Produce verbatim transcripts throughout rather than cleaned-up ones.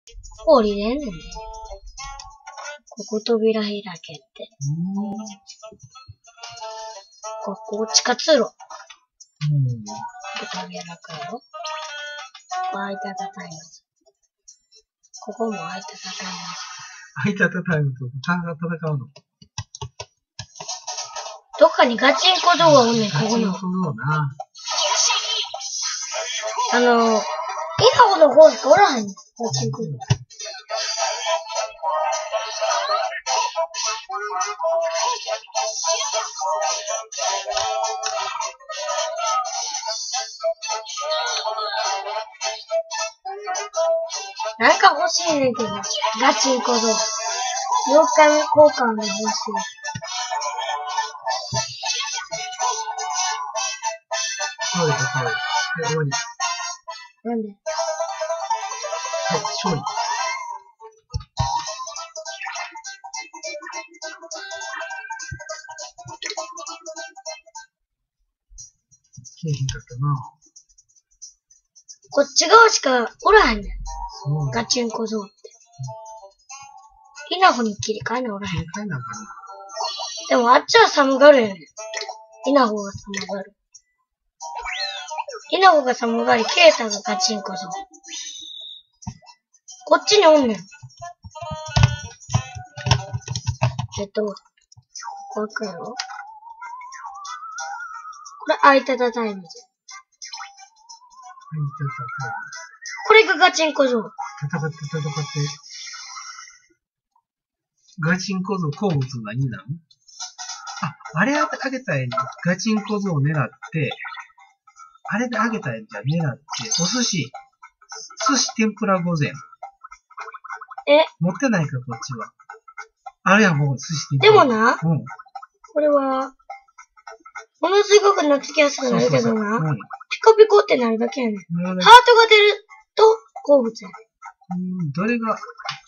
ここ降りれんねんね。ここ扉開けって。ここ地下通路。うん。ここ扉開くやろ。ここ開いたたタイムズ。ここも開いたたタイムズ。 開いたたタイムズと戦うの。 どっかにガチンコ像がおんねん、ここの。 ガチンコ像な。 あの、稲穂の方しかおらへんねん、ガチンコ像。なんか欲しいねんけど、ガチンコ像。妖怪交換で欲しい。 倒れた、倒れた。はい、終わり。 なんで？ はい、勝利。けえへんかったな。 こっち側しかおらへんねん。ガチンコ像って。稲穂に切り替えなおらへん。 切り替えなあかんな。 でもあっちは寒がるやねん。稲穂が寒がる。稲穂が寒がり、ケータがガチンコ像。こっちにおんねん。えっと、わかるよ。これ、あいたたタイムズ。これがガチンコ像。 戦って戦って。ガチンコ像好物何なん？あ、あれあげたいね。ガチンコ像を狙って、あれであげたいんじゃ狙って、お寿司、寿司天ぷら御膳。 え？ 持ってないか、こっちは。あれやもう寿司天ぷら。 でもな、うん、これは、ものすごく懐きやすくなるけどな、そうそうそう、うん、ピコピコってなるだけやねん。ハートが出ると好物やねん。うん、どれが、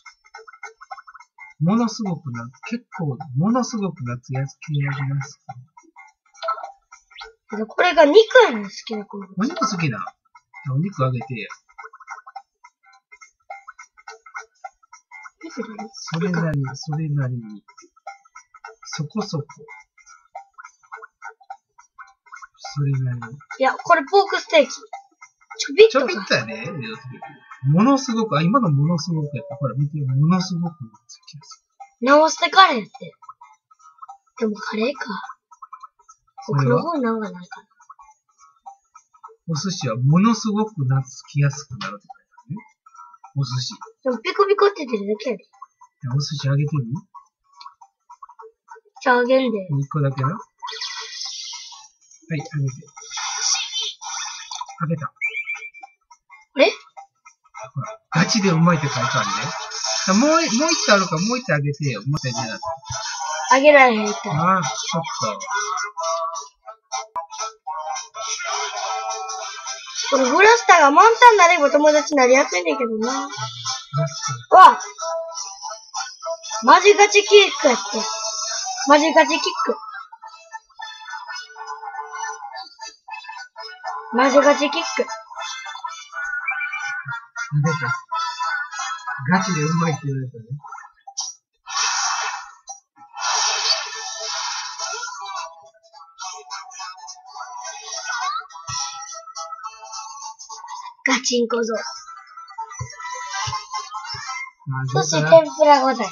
ものすごくな、結構、ものすごく懐きやすくなります。 これが肉やねん、好きな好物。 お肉好きな。お肉あげてや。それなりに、それなりに。そこそこ。それなりに。 いや、これポークステーキ。ちょびっと。 ちょびっとやね。ものすごく、あ、今のものすごくやった。ほら、見て、ものすごく好きです。 直してカレーって。でもカレーか。僕の方なんかないかな。 お寿司はものすごく懐きやすくなるって書いてあるね。お寿司。 でもピコピコって出るだけやで。 お寿司あげてみ？ じゃああげんで。 一個だけな。はい、あげて。あげた。 え？ ほら、ガチでうまいって書いてあるね。もう、もう一つあるからもう一つあげてよ。もう一つあげな。 あげられへんって。 ああ、ちょっと。 これブラスターが満タンになれば友達になりやすいねんけどな。わマジガチキックやって。マジガチキック。マジガチキック。 出た。ガチでうまいって言われたね。 ガチンコ像。そして天ぷら御膳。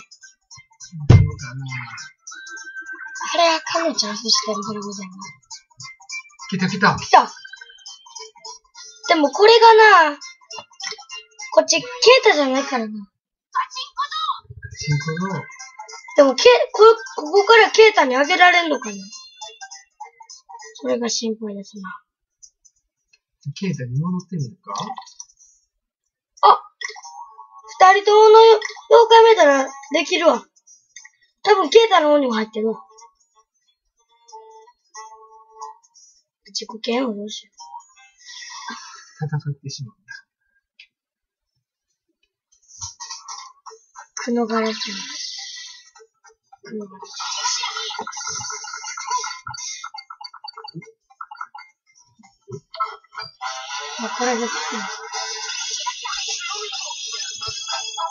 あれはかのちゃん、そして天ぷら御膳が。 来た来た。 来た。でもこれがな、こっち、ケータじゃないからな。ガチンコ像。ガチンコ像。 でも、ケこ、ここからケータにあげられんのかな？それが心配ですな。 ケータに戻ってみるか？ あ！二人ともの妖怪メダルできるわ。多分ケータの方にも入ってるわ。自己嫌悪どうしよう。戦ってしまう。 くのがらし。くのがらし。あ、これです。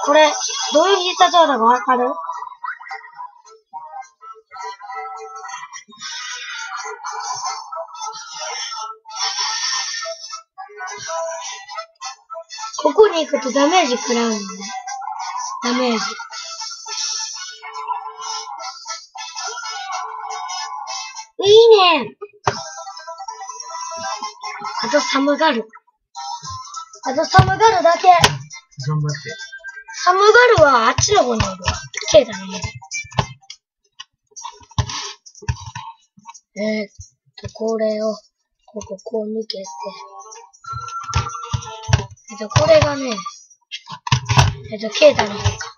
これ、どういう必殺技かわかる？ここに行くとダメージ食らうんで。ダメージ。いいね。あとサムガル。あとサムガルだけ。 頑張って。 サムガルはあっちの方にいるわ。ケイタの家。えー、っと、これを、ここ、こう抜けて。えっと、これがね、えっと、ケイタの方か。